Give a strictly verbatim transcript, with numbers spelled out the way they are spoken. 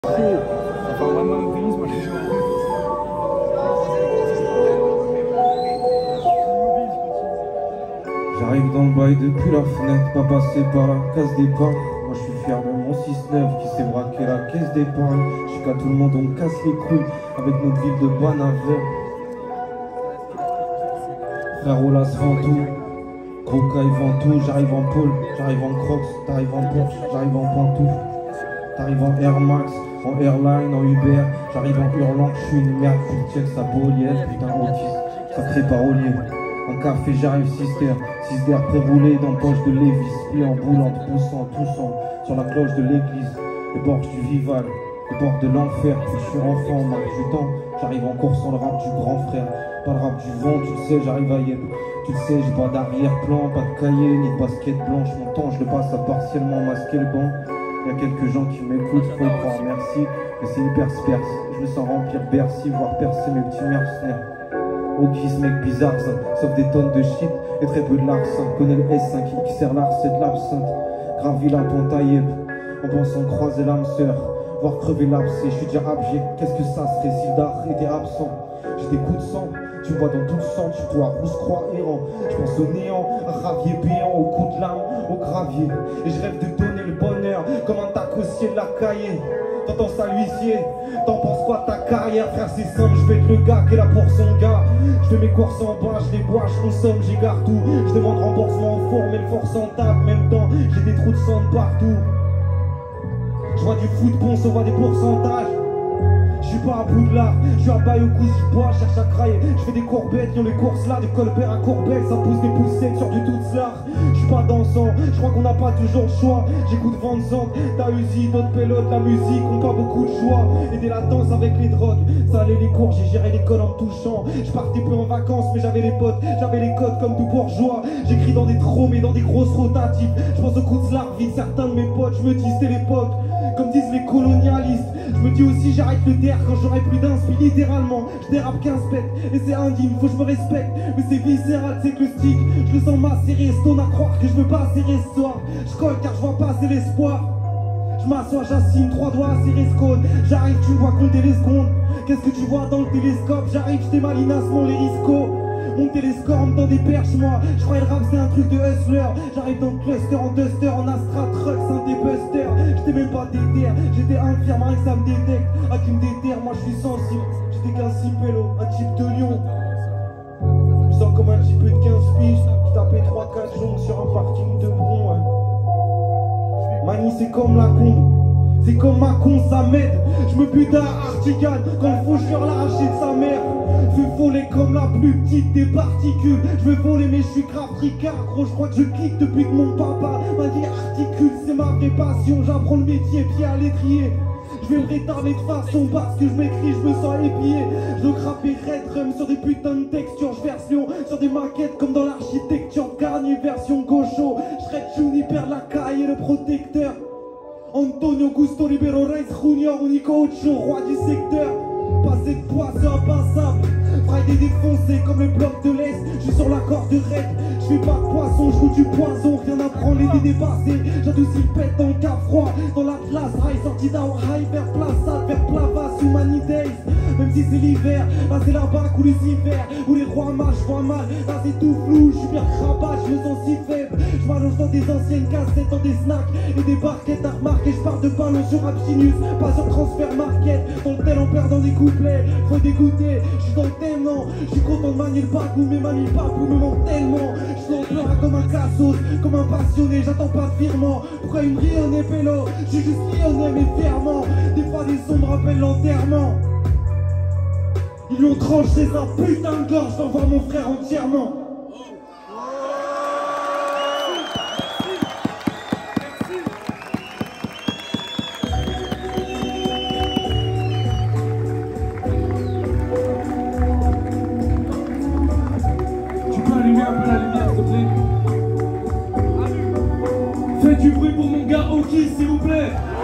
Enfin, moi, mon opinion, moi, je suis chaud. J'arrive dans le bail depuis la fenêtre, pas passé par la case départ. Moi je suis fier de mon six neuf qui s'est braqué la caisse d'épargne. Je suis qu'à tout le monde, on me casse les couilles avec notre ville de Bois-Navet. Frère Olas vend tout, Crocaille vend tout. J'arrive en pôle, j'arrive en crocs, t'arrives en Porsche, j'arrive en pantoufle. T'arrives en Air Max, en Airline, en Uber. J'arrive en hurlant que je suis une merde, tu check sa polière, putain autiste, sacré parolier. En café j'arrive sister, sister pré-roulé dans poche de Lévis, pli en boulante, poussant, toussant sur la cloche de l'église, les bords du Vival, les bords de l'enfer. Je suis enfant, au marque du temps, j'arrive en cours sans le rap du grand frère, pas le rap du vent, tu le sais, j'arrive à Yep. Tu le sais, j'ai pas d'arrière-plan, pas de cahier, ni de basket blanche. Mon temps, je le passe à partiellement masquer le banc. Il y a quelques gens qui m'écoutent, faut y croire, merci, mais c'est hyper sperse. Je me sens remplir Bercy, voire percer mes petits mercenaires. Ok, ce mec bizarre, ça, sauf des tonnes de shit et très peu de larcin. Connais le S cinq qui sert l'art, c'est de l'absinthe. Gravi la pente à Yep, en pensant croiser l'âme sœur, voir crever l'abcès. Je suis déjà abject, qu'est-ce que ça serait si Dar était absent? J'ai des coups de sang, tu vois dans tout le sang, tu dois rousse-croix errant. Je pense au néant, à ravier béant, au coup de lame, au gravier. Et je rêve de donner le bonheur, comme un tac au ciel de la cahier. T'entends ça l'huissier, t'en penses quoi de ta carrière? Frère c'est simple, je vais être le gars qui est là pour son gars. Je fais mes courses en bas, je les bois, je consomme, j'égare tout. Je demande remboursement au four, mais le force en tape. Même temps, j'ai des trous de sang de partout. Je vois du foot bon, on voit des pourcentages. Je suis pas à Poudlard, je suis à bail au cou du bois, cherche à crailler. Je fais des courbettes, y'ont les courses là, de Colbert à Courbet, ça pousse des poussettes sur du tout cela. Je suis pas dansant, je crois qu'on n'a pas toujours le choix. J'écoute Van Zandt, t'as Uzi, d'autres pélotes, la musique, ont pas beaucoup de joie. Aider la danse avec les drogues, ça allait les cours, j'ai géré l'école en me touchant. Je partais peu en vacances, mais j'avais les potes, j'avais les codes comme tout bourgeois. J'écris dans des trous, mais dans des grosses rotatives. Je pense au coup de l'arbre, vide certains de mes potes, je me dis c'était l'époque. Comme disent les colonialistes, je me dis aussi j'arrête le terre quand j'aurai plus d'inspi. Littéralement, je dérape quinze bêtes et c'est indigne, faut que je me respecte. Mais c'est viscéral, c'est que le stick, je le sens macérer. Stone à croire que je veux pas serrer ce soir. Je colle car je vois pas, c'est l'espoir. Je m'assois, j'assigne, trois doigts à serrer ce cône. J'arrive, tu me vois compter les secondes. Qu'est-ce que tu vois dans le télescope? J'arrive, je démalinasse mon lérisco. Mon télescope dans des perches, moi. Je croyais le rap c'est un truc de hustler. J'arrive dans le cluster en duster, en Astra Truck, synthé buster. J'étais même pas déter, j'étais infirme, rien que ça me détecte. Ah qui me déterre, moi je suis sensible. J'étais qu'un cipello, un type de lion. Je sens comme un petit peu de quinze piges qui tapait trois quatre jours sur un parking de bron. Hein. Mani c'est comme la combe. C'est comme ma con, ça m'aide. Je me bute à Artigan quand le faucheur l'arraché de sa mère. Je veux voler comme la plus petite des particules. Je veux voler mais je suis grave tricard. Gros je crois que je clique depuis que mon papa m'a dit articule. C'est ma vraie passion, j'apprends le métier pied à l'étrier. Je vais me rétarder de façon parce que je m'écris, je me sens épié. Je veux crapper Red Rum sur des putains de textures. Je verse Lyon sur des maquettes comme dans l'architecture. Garnier version gaucho. Je serais Juniper, la caille et le protecteur. Antonio Gusto Libero Reis Junior, Unico Ocho, roi du secteur. Passer de poids, c'est impassable. Friday défoncé comme le bloc de l'Est. Je suis sur la corde de raid. Je fais pas de poisson, je roule du poison. Rien à prendre, les dés dépassés. J'adoucis le pète dans le cap froid. Dans l'Atlas, high sorti d'Hour High vers Plaza, vers Plavas ou Many Days. Même si c'est l'hiver, là c'est là-bas où les hivers, où les rois mages, je vois mal. Là c'est tout flou, je suis bien crabat, je me sens si faible. Je m'allonge dans des anciennes cassettes, dans des snacks et des barquettes à remarquer. Je pars de ballon sur Absinus, pas sur Transfer Market. Dans le tel en perdant des couplets, faut dégoûter. Je suis dans le thème, non, je suis content de manier le bagou, mais manie le bagou me manque tellement. Je suis en plein comme un cassos, comme un passionné, j'attends pas de virement. Pourquoi une rionner pélo? Je suis juste lyonnais mais fièrement. Des fois des sons me rappellent l'enterrement. Ils lui ont tranché sa putain de gorge, j'envoie mon frère entièrement. Tu peux allumer un peu la lumière, s'il te plaît? Faites du bruit pour mon gars Oki, s'il vous plaît.